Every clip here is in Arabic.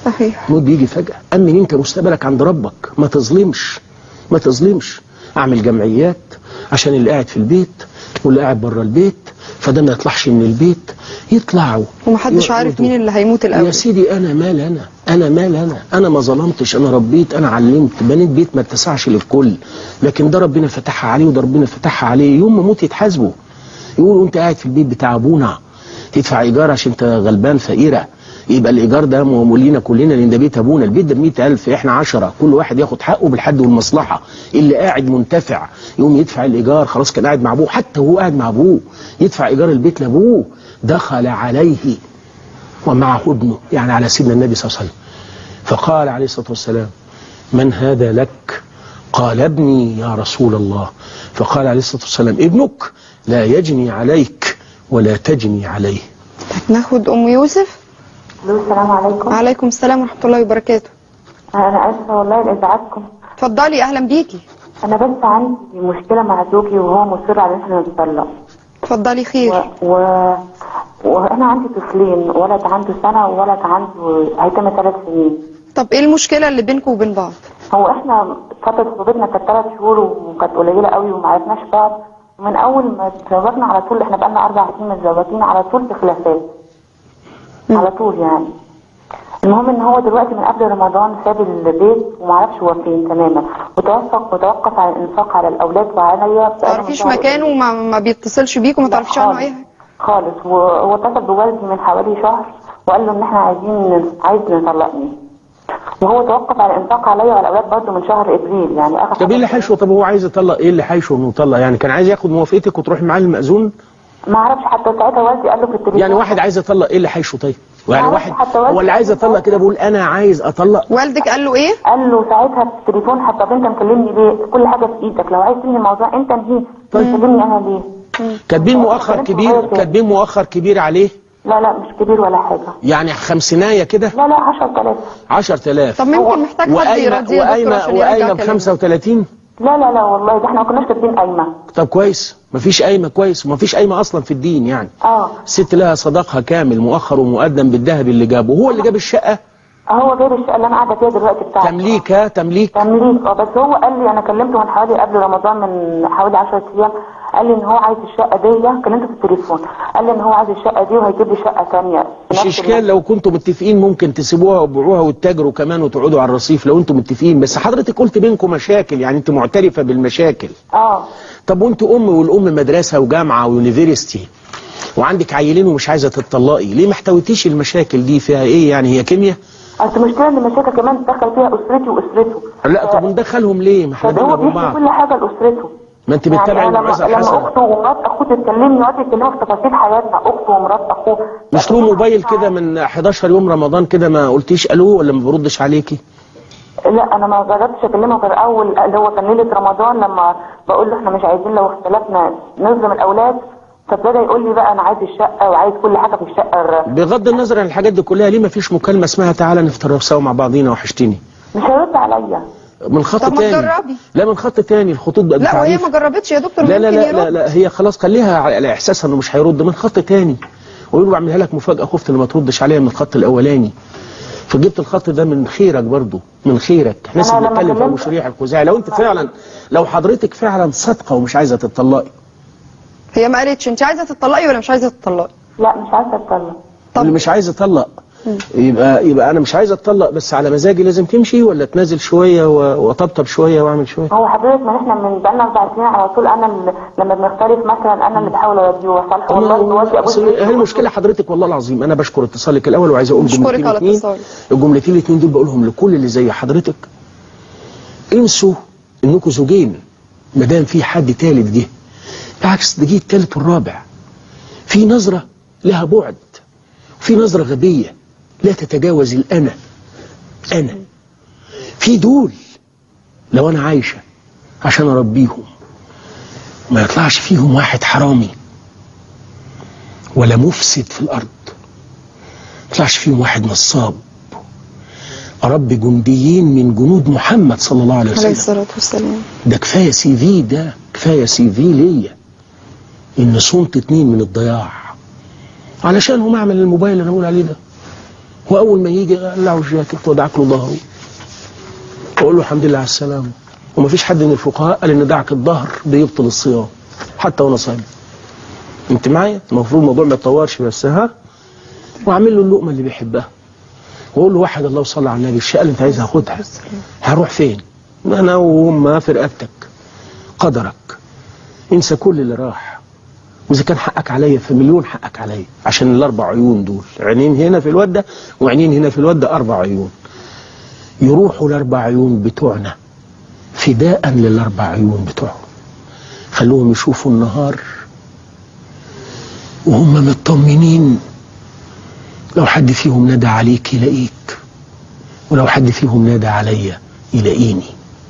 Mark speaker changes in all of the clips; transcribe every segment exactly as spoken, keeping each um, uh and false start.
Speaker 1: صحيح.
Speaker 2: الموت بيجي فجأة. أمن أنت مستقبلك عند ربك، ما تظلمش ما تظلمش. أعمل جمعيات عشان اللي قاعد في البيت واللي قاعد بره البيت، فده ما يطلعش من البيت، يطلعوا
Speaker 1: ومحدش عارف مين اللي هيموت الأول.
Speaker 2: يا سيدي أنا مال أنا أنا مال أنا أنا ما ظلمتش، أنا ربيت، أنا علمت، بنيت بيت ما اتسعش للكل، لكن ده ربنا فتحها عليه وده ربنا فتحها عليه. يوم ما موت يتحاسبوا، يقولوا أنت قاعد في البيت بتاع أبونا تدفع إيجار عشان أنت غلبان فقيرة، يبقى الإيجار ده مولينا كلنا لأن ده بيت أبونا، البيت ده بمئة ألف، إحنا عشرة، كل واحد ياخد حقه بالحد والمصلحة. اللي قاعد منتفع يقوم يدفع الإيجار، خلاص كان قاعد مع أبوه، حتى هو قاعد مع أبوه يدفع إيجار البيت لأبوه. دخل عليه ومعه ابنه، يعني على سيدنا النبي صلى الله عليه وسلم، فقال عليه الصلاة والسلام من هذا لك؟ قال ابني يا رسول الله. فقال عليه الصلاة والسلام ابنك لا يجني عليك ولا تجني عليه.
Speaker 1: ناخد أم يوسف.
Speaker 3: السلام عليكم.
Speaker 1: وعليكم السلام ورحمة الله وبركاته.
Speaker 3: أنا آسفة والله لإزعاجكم.
Speaker 1: اتفضلي، أهلا بيكي.
Speaker 3: أنا بس عندي مشكلة مع زوجي وهو مصر على إن احنا نتطلق.
Speaker 1: اتفضلي خير.
Speaker 3: و... و... وأنا عندي طفلين، ولد عنده سنة وولد عنده هيتم ثلاث سنين.
Speaker 1: طب إيه المشكلة اللي بينكم وبين بعض؟
Speaker 3: هو إحنا فترة خطوبتنا كانت ثلاث شهور وكانت قليلة قوي وما عرفناش بعض، ومن أول ما اتزوجنا على طول، إحنا بقالنا أربع سنين متزوجين، على طول في خلافات. على طول يعني. المهم ان هو دلوقتي من قبل رمضان ساب البيت ومعرفش هو فين تماما، وتوقف وتوقف على الانفاق على الاولاد وعليا.
Speaker 1: ما تعرفيش مكانه وما ما بيتصلش بيك وما تعرفيش عنه اي حاجه
Speaker 3: خالص. وهو اتصل بوالدي من حوالي شهر وقال له ان احنا عايزين عايز نطلقني، وهو توقف على الانفاق عليا وعلى الاولاد برضه من شهر ابريل يعني اخر.
Speaker 2: طب ايه اللي حيشه؟ طب هو عايز يطلق، ايه اللي حيشه انه يطلق؟ يعني كان عايز ياخد موافقتك وتروحي معاه المأذون؟
Speaker 3: ما اعرفش، حتى ساعتها والدي قال له في التليفون.
Speaker 2: يعني واحد عايز يطلق ايه اللي حيشه؟ طيب يعني واحد هو اللي عايز يطلق كده بيقول انا عايز اطلق.
Speaker 1: والدك قال له ايه؟
Speaker 3: قال له ساعتها في التليفون حتى انت مكلمني ليه؟ كل حاجه في ايدك، لو عايز تنهي الموضوع انت انهيه، تكلمني انا ليه؟
Speaker 2: كاتبين مؤخر كبير، كاتبين مؤخر كبير عليه؟
Speaker 3: لا لا مش كبير ولا حاجه،
Speaker 2: يعني خمسينايه كده؟
Speaker 3: لا لا عشرة آلاف.
Speaker 2: عشرة آلاف.
Speaker 1: طب ممكن محتاج حد يرضيه يا دكتور عشان يرجع
Speaker 2: وقايمه ب خمسة وثلاثين؟
Speaker 3: لا لا لا والله ده احنا ما كناش كاتبين قايمه.
Speaker 2: طب كويس، مفيش قايمه، كويس، ومفيش قايمه اصلا في الدين يعني.
Speaker 3: اه
Speaker 2: الست لها صداقها كامل مؤخر ومقدم بالذهب اللي جابه، هو اللي جاب الشقه.
Speaker 3: هو جايب الشقه اللي انا قاعده فيها دلوقتي بتاعتي.
Speaker 2: تمليك؟ ها تمليك
Speaker 3: تمليك اه. بس هو قال لي، انا كلمته من حوالي قبل رمضان من حوالي عشرة ايام، قال لي ان هو عايز الشقه دي، كلمته في التليفون قال لي ان هو عايز الشقه دي وهيجيب لي شقه ثانيه.
Speaker 2: مش اشكال لو كنتوا متفقين ممكن تسيبوها وتبيعوها وتتاجروا كمان وتقعدوا على الرصيف لو انتوا متفقين، بس حضرتك قلت بينكم مشاكل، يعني انت معترفه بالمشاكل.
Speaker 3: اه
Speaker 2: طب وانتوا ام، والام مدرسه وجامعه ويونيفرستي وعندك عيلين ومش عايزه تتطلقي، ليه ما احتويتيش المشاكل دي؟ فيها ايه يعني؟ هي كيمياء؟
Speaker 3: اصل المشكله ان المشاكل كمان تدخل فيها اسرتي واسرته.
Speaker 2: لا طب وندخلهم ليه؟ ما احنا
Speaker 3: هو بيحكي كل حاجه لاسرته.
Speaker 2: ما انت بتتابعي
Speaker 3: يعني
Speaker 2: الموعظه
Speaker 3: لما,
Speaker 2: الحسنه.
Speaker 3: لما اخته ومرات اخوه تتكلمني وقعدوا يتكلموا في تفاصيل حياتنا، اخته ومرات اخوه.
Speaker 2: مش له موبايل كده من حداشر يوم رمضان كده ما قلتيش الو ولا ما بردش عليكي؟
Speaker 3: لا انا ما جربتش اكلمه غير اول اللي هو كان ليله رمضان، لما بقول له احنا مش عايزين لو اختلفنا نظلم الاولاد، فابتدى يقول لي بقى انا عايز الشقه وعايز كل حاجه في الشقه.
Speaker 2: بغض النظر عن الحاجات دي كلها، ليه ما فيش مكالمه اسمها تعالى نفطر سوا مع بعضينا وحشتني؟
Speaker 3: مش هيرد عليا.
Speaker 2: من خط
Speaker 1: طب
Speaker 2: تاني.
Speaker 1: ما تجربي.
Speaker 2: لا من خط تاني، الخطوط بقت
Speaker 1: لا وهي ما جربتش يا دكتور.
Speaker 2: لا لا لا, لا لا هي خلاص خليها على احساسها انه مش هيرد. من خط تاني ويقول له بعملها لك مفاجاه، خفت ان ما تردش عليا من الخط الاولاني، فجبت الخط ده من خيرك برضو، من خيرك. احنا لسه بنتكلم في مشاريع الخزاعي. لو انت فعلا، لو حضرتك فعلا صادقه ومش عايزه تتطلقي.
Speaker 1: هي ما قالتش انت عايزه تتطلقي ولا مش عايزه تتطلقي؟
Speaker 3: لا مش عايزه اتطلق.
Speaker 2: طب اللي مش عايز يطلق يبقى يبقى انا مش عايز اتطلق بس على مزاجي لازم تمشي، ولا تنازل شويه واطبطب شويه واعمل شويه؟
Speaker 3: هو حضرتك ما احنا من بقالنا اربع سنين على طول، انا اللي لما بنختلف مثلا انا اللي بحاول اوديه واصالحه. والله دلوقتي ابويا
Speaker 2: هي المشكله حضرتك والله العظيم. انا بشكر اتصالك الاول وعايز اقول جملتين اثنين. الجملتين الاثنين دول بقولهم لكل اللي زي حضرتك. انسوا انكم زوجين ما دام في حد ثالث جه، بالعكس ده جه الثالث والرابع. في نظره لها بعد، في نظره غبيه لا تتجاوز الأنا. أنا في دول لو أنا عايشة عشان أربيهم ما يطلعش فيهم واحد حرامي ولا مفسد في الأرض، ما يطلعش فيهم واحد نصاب. أربي جنديين من جنود محمد صلى الله عليه وسلم
Speaker 1: عليه الصلاة والسلام.
Speaker 2: ده كفاية سي في، ده كفاية سي في ليا إن صنت اتنين من الضياع علشان هم أعمل الموبايل اللي أنا بقول عليه ده. واول ما يجي اقلعه الجاكيت وادعك له ظهره واقول له الحمد لله على السلامه. ومفيش حد من الفقهاء قال ان دعك الظهر بيبطل الصيام حتى وانا صايم. انت معايا؟ المفروض الموضوع ما يتطورش بس ها. واعمل له اللقمه اللي بيحبها واقول له واحد الله وصلى على النبي، الشقه اللي انت عايزها خدها. هروح فين؟ انا وهم في رقبتك، قدرك، انسى كل اللي راح. واذا كان حقك عليا فمليون حقك عليا، عشان الاربع عيون دول، عينين هنا في الواد ده وعينين هنا في الواد ده، اربع عيون. يروحوا الاربع عيون بتوعنا فداء للاربع عيون بتوعهم. خلوهم يشوفوا النهار وهم مطمنين. لو حد فيهم نادى عليك يلاقيك، ولو حد فيهم نادى عليا يلاقيني.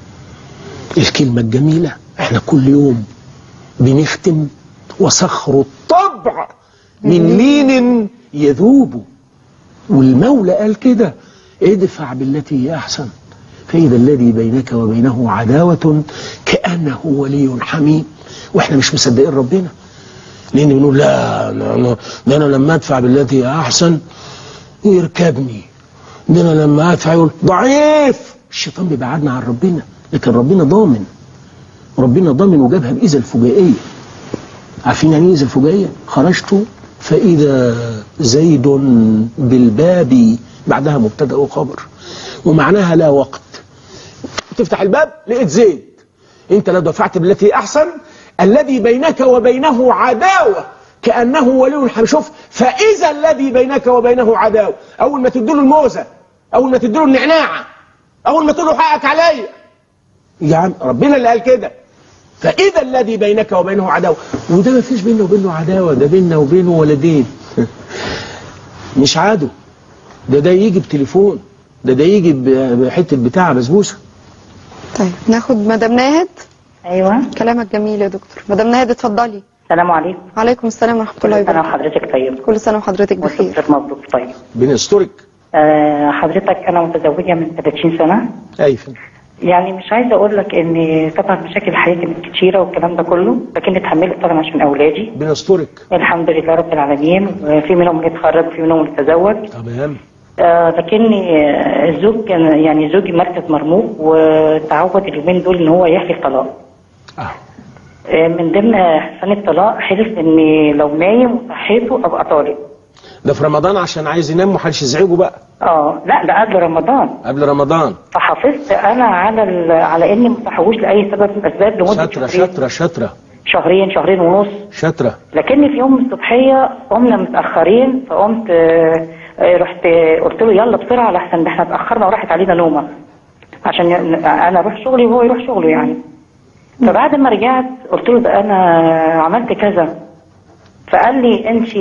Speaker 2: الكلمة الجميلة احنا كل يوم بنختم وصخر الطبع من لين يذوب. والمولى قال كده ادفع بالتي هي احسن فإذا الذي بينك وبينه عداوة كأنه ولي حميم. واحنا مش مصدقين ربنا لان بنقول لا ده انا لما ادفع بالتي هي احسن يركبني، ده انا لما ادفع يقول ضعيف. الشيطان بيبعدنا عن ربنا، لكن ربنا ضامن. ربنا ضامن وجابها بإذا الفجائية. عارفين يعني ايه إذا الفجائية؟ خرجت فإذا زيد بالباب، بعدها مبتدأ وخبر، ومعناها لا وقت. تفتح الباب لقيت زيد. انت لو دفعت بالتي احسن الذي بينك وبينه عداوة كأنه ولي حميم. شوف، فإذا الذي بينك وبينه عداوة، أول ما تديله الموزة، أول ما تديله النعناعة، أول ما تقول له حقك عليا. يا عم ربنا اللي قال كده، فإذا الذي بينك وبينه عداوة. وده ما فيش بينه وبينه عداوة، ده بيننا وبينه ولدين. مش عدو، ده ده يجي بتليفون، ده ده يجي بحتة بتاع بسبوسة.
Speaker 1: طيب ناخد مدام ناهد.
Speaker 4: ايوه
Speaker 1: كلامك جميل يا دكتور. مدام ناهد اتفضلي.
Speaker 4: السلام عليكم.
Speaker 1: وعليكم السلام ورحمة الله
Speaker 4: كل سنة
Speaker 1: وبركاته.
Speaker 4: وحضرتك طيب.
Speaker 1: كل سنة وحضرتك بخير.
Speaker 4: وصفتك مبروك. طيب
Speaker 2: بنسترك.
Speaker 4: آه حضرتك أنا متزوجة من ثلاثين سنة.
Speaker 2: أيوة. يعني
Speaker 4: مش عايزة أقول لك إن طبعا مشاكل الحياة كانت كتيرة والكلام ده كله، لكن اتحملت طبعا عشان أولادي.
Speaker 2: بنسترك.
Speaker 4: الحمد لله رب العالمين. في منهم اللي اتخرج وفي منهم اللي تزوج.
Speaker 2: تمام.
Speaker 4: آه لكن آه الزوج كان يعني زوجي مركز مرموق، وتعود اليومين دول إن هو يحلف طلاق.
Speaker 2: آه.
Speaker 4: من ضمن حسن الطلاق حلف ان لو نايم وصحيته ابقى طالق.
Speaker 2: ده في رمضان عشان عايز ينام ومحدش يزعجه بقى.
Speaker 4: اه لا ده قبل رمضان.
Speaker 2: قبل رمضان.
Speaker 4: فحافظت انا على ال... على اني ما صحوش لاي سبب من الاسباب لمده
Speaker 2: شاطره شاطره شاطره
Speaker 4: شهرين شهرين ونص.
Speaker 2: شاطره.
Speaker 4: لكن في يوم الصبحيه قمنا متاخرين، فقمت آه رحت قلت له يلا بسرعه لحسن ده احنا اتاخرنا وراحت علينا نومه، عشان انا اروح شغلي وهو يروح شغله يعني. فبعد ما رجعت قلت له ده انا عملت كذا، فقال لي انت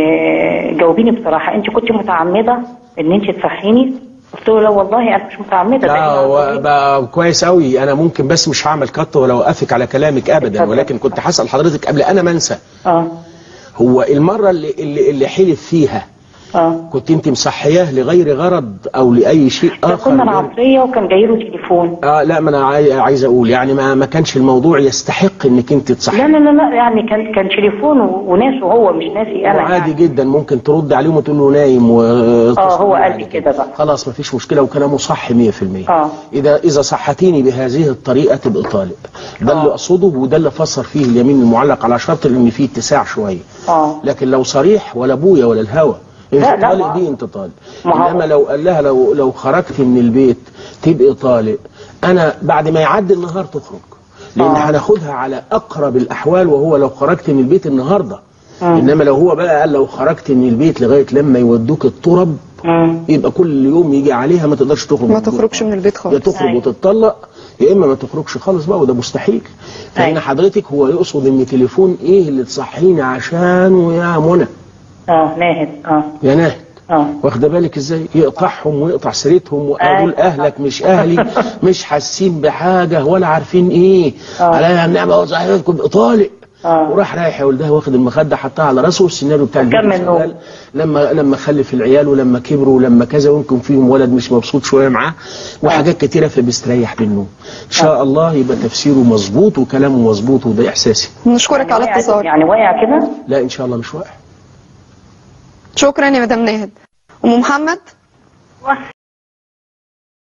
Speaker 4: جاوبيني بصراحه، انت كنت متعمده ان انت تصحيني؟ قلت له لا والله انا مش متعمده.
Speaker 2: لا بقى كويس قوي. انا ممكن بس مش هعمل قط ولا اوقفك على كلامك ابدا، ولكن كنت هسال حضرتك قبل انا ما انسى.
Speaker 4: اه
Speaker 2: هو المره اللي اللي, اللي حلف فيها
Speaker 4: اه
Speaker 2: كنت انت مصحياه لغير غرض او لاي شيء اخر؟
Speaker 4: كنا العصريه وكان جاي له تليفون.
Speaker 2: اه لا ما انا عايز اقول يعني ما ما كانش الموضوع يستحق انك انت تصحي.
Speaker 4: لا لا لا لا يعني كان كان تليفون وناس وهو مش ناسي انا.
Speaker 2: عادي
Speaker 4: يعني.
Speaker 2: جدا ممكن ترد عليهم وتقول له نايم و
Speaker 4: اه هو قال لي كده بقى.
Speaker 2: خلاص ما فيش مشكله وكلامه صح مية في المية.
Speaker 4: اه
Speaker 2: اذا اذا صحتيني بهذه الطريقه تبقى طالق. ده اللي اقصده وده اللي فسر فيه اليمين المعلق على شرط ان فيه اتساع شويه.
Speaker 4: اه
Speaker 2: لكن لو صريح ولا ابويا ولا الهوى انت طالق دي انت طالق. انما لو قال لها لو لو خرجت من البيت تبقى طالق، انا بعد ما يعدي النهار تخرج، لان هناخدها على اقرب الاحوال وهو لو خرجت من البيت النهارده. مم. انما لو هو بقى قال لو خرجت من البيت لغايه لما يودوك الترب، مم. يبقى كل يوم يجي عليها ما تقدرش تخرج،
Speaker 1: ما تخرجش من البيت خالص،
Speaker 2: يا تخرج وتتطلق يا اما ما تخرجش خالص بقى، وده مستحيل. فهنا حضرتك هو يقصد ان تليفون ايه اللي تصحيني عشانه يا منى؟
Speaker 4: اه ناهد. اه
Speaker 2: يا ناهد.
Speaker 4: اه
Speaker 2: واخده بالك ازاي؟ يقطعهم ويقطع سيرتهم وقالوا اهلك مش اهلي، مش حاسين بحاجه ولا عارفين ايه عليا النعمه وصحيتكم طالق. آه. وراح رايح يا ولدها واخد المخده حطها على راسه، والسيناريو بتاع الفيلم لما لما خلف العيال ولما كبروا ولما كذا ويمكن فيهم ولد مش مبسوط شويه معاه وحاجات كتيره فبيستريح منه. ان شاء الله يبقى تفسيره مظبوط وكلامه مظبوط، وده احساسي.
Speaker 1: نشكرك على الاتصال.
Speaker 4: يعني واقع كده؟
Speaker 2: لا ان شاء الله مش واقع.
Speaker 1: شكرا يا مدام ناهد. ام محمد.
Speaker 5: و-